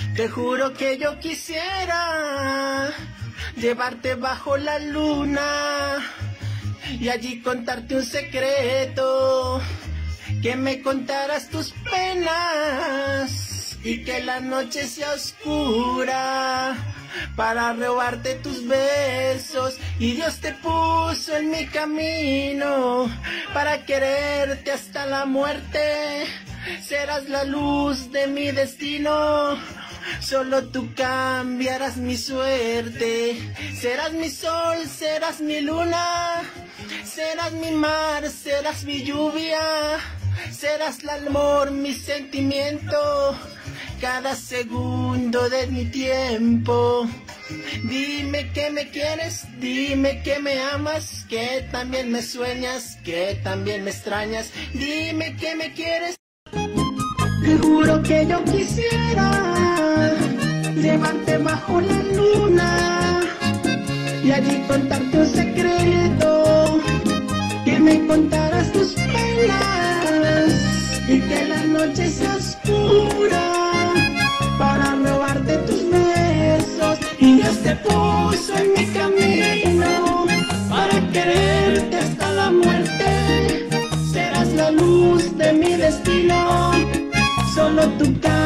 Te juro que yo quisiera llevarte bajo la luna y allí contarte un secreto, que me contaras tus penas y que la noche sea oscura para robarte tus besos. Y Dios te puso en mi camino para quererte hasta la muerte. Serás la luz de mi destino, solo tú cambiarás mi suerte. Serás mi sol, serás mi luna, serás mi mar, serás mi lluvia, serás el amor, mi sentimiento, cada segundo de mi tiempo. Dime que me quieres, dime que me amas, que también me sueñas, que también me extrañas. Dime que me quieres. Te juro que yo quisiera llevarte bajo la luna y allí contarte un secreto, que me contaras tus penas y que la noche sea oscura para robarte tus besos. Y Dios te puso en mi camino para quererte hasta la muerte. Serás la luz de mi destino, solo tú